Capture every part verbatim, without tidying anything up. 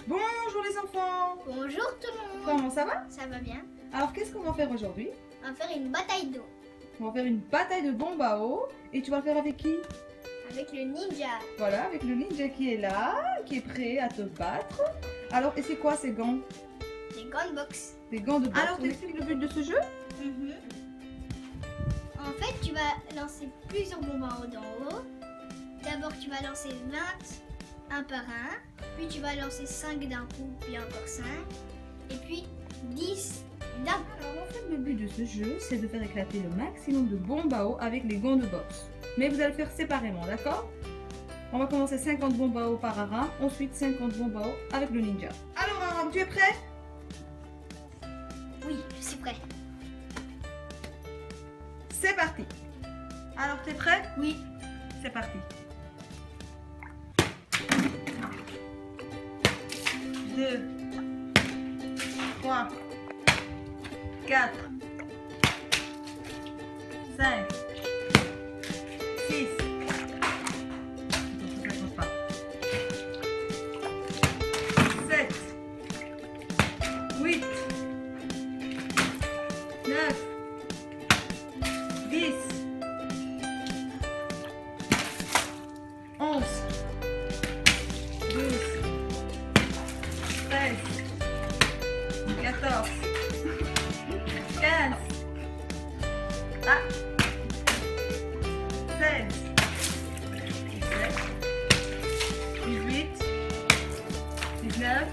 Bonjour les enfants. Bonjour tout le monde. Comment ça va? Ça va bien. Alors qu'est-ce qu'on va faire aujourd'hui? On va faire une bataille d'eau. On va faire une bataille de bombes à eau. Et tu vas le faire avec qui? Avec le ninja. Voilà, avec le ninja qui est là, qui est prêt à te battre. Alors, et c'est quoi ces gants? Des gants de boxe. Des gants de boxe. Alors, tu expliques le but de ce jeu? Mm-hmm. En fait, tu vas lancer plusieurs bombes à eau d'en haut. D'abord, tu vas lancer vingt un par un. Puis tu vas lancer cinq d'un coup, puis encore cinq. Et puis dix d'un coup. Alors en fait, le but de ce jeu, c'est de faire éclater le maximum de bombes à eau avec les gants de boxe. Mais vous allez le faire séparément, d'accord? On va commencer cinquante bombes à eau par Aram, ensuite cinquante bombes à eau avec le ninja. Alors Aram, tu es prêt? Oui, je suis prêt. C'est parti. Alors, tu es prêt? Oui. C'est parti. deux, trois, quatre, cinq, six, sept, huit, neuf, dix, onze, douze, treize, quatorze, quinze, ah, seize, dix-sept, dix-huit, dix-neuf,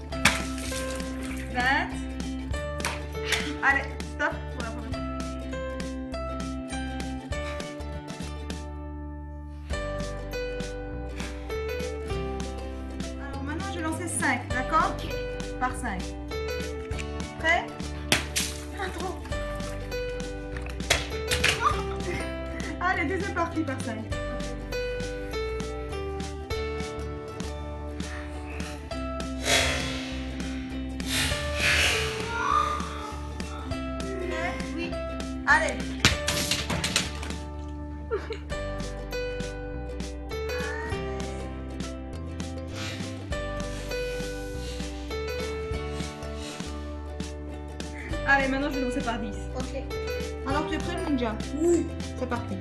vingt. Allez, stop pour la première. Alors maintenant je vais lancer cinq, d'accord? Ok. Par cinq. Prêt? Ah, trop. Allez, deuxième partie par cinq. Oui. Allez. Allez, maintenant je vais lancer par dix. Ok. Alors tu es prêt, ninja? Oui. C'est parti.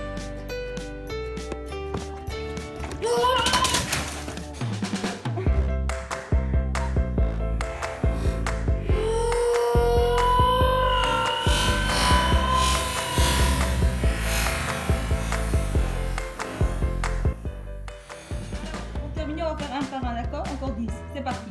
Pour terminer, on va faire un par un, d'accord? Encore dix. C'est parti.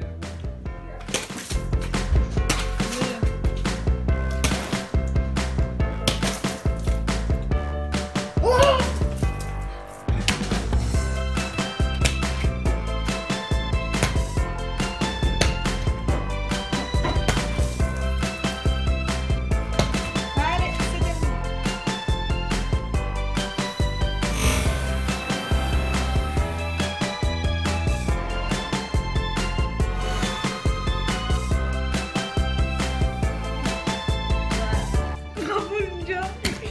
Allez, c'est terminé. Bravo, ninja.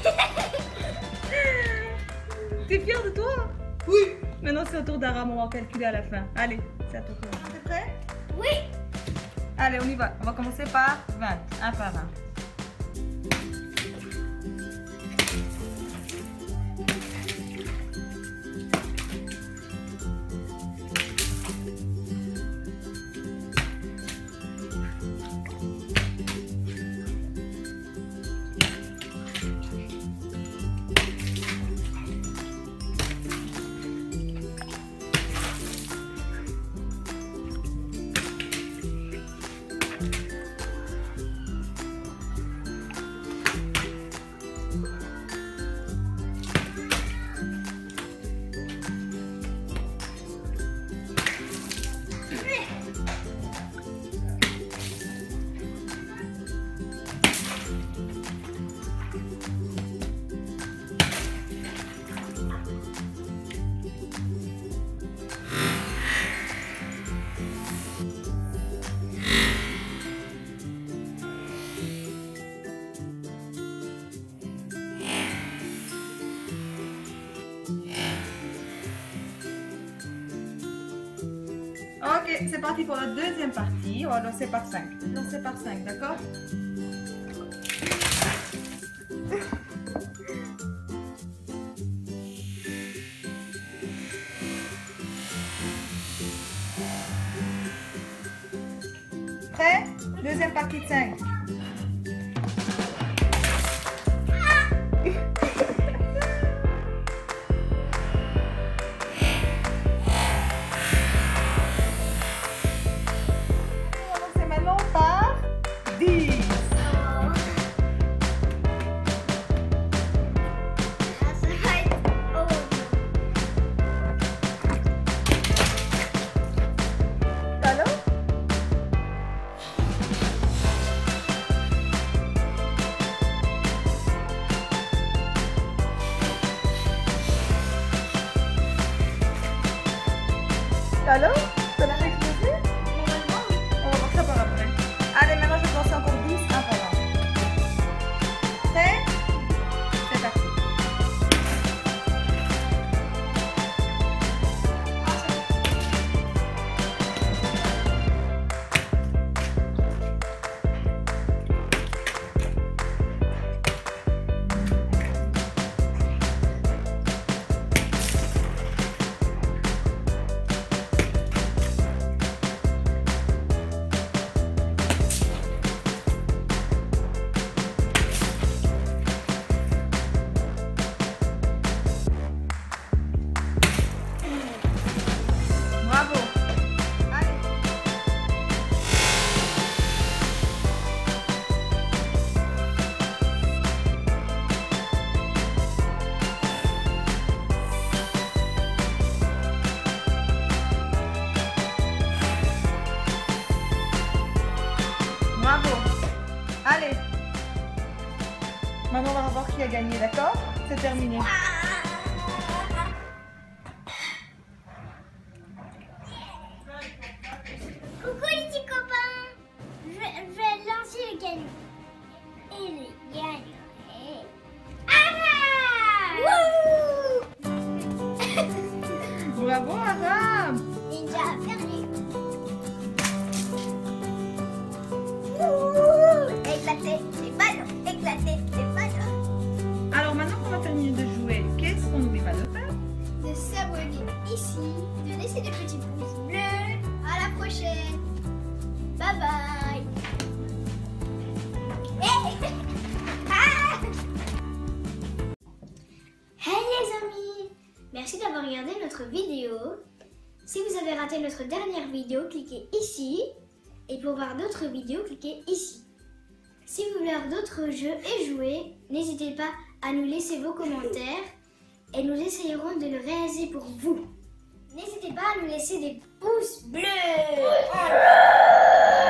T'es fier de toi? Oui. Maintenant c'est au tour d'Aram, on va calculer à la fin. Allez, c'est à ton tour. T'es prêt? Oui. Allez, on y va. On va commencer par vingt, un par un. Ok, Ok, c'est parti pour la deuxième partie. On va lancer par cinq. Lancer par cinq, d'accord? Prêt? Deuxième partie de cinq. Alors, ça l'a explosé? Normalement, oui. On va voir ça par après. Allez, maintenant je vais lancer encore dix, un par un. Prêt? C'est parti. Bravo. Allez. Bravo. Allez. Maintenant, on va voir qui a gagné, d'accord? C'est terminé. Coucou les petits copains. Je vais, je vais lancer le gagnant. Et le gagnant est... Aram. Wouhou. Bravo, Aram. Ninja a perdu. Wouhou. Éclater les ballons. Éclater les ballons. Alors, maintenant qu'on va terminer de jouer, qu'est-ce qu'on n'oublie pas de faire? De s'abonner ici, de laisser des petits pouces bleus. À la prochaine. Bye bye. Hey. Ah. Hey les amis, merci d'avoir regardé notre vidéo. Si vous avez raté notre dernière vidéo, cliquez ici. Et pour voir d'autres vidéos, cliquez ici. Si vous voulez voir d'autres jeux et jouer, n'hésitez pas à nous laisser vos commentaires et nous essayerons de le réaliser pour vous. N'hésitez pas à nous laisser des pouces bleus.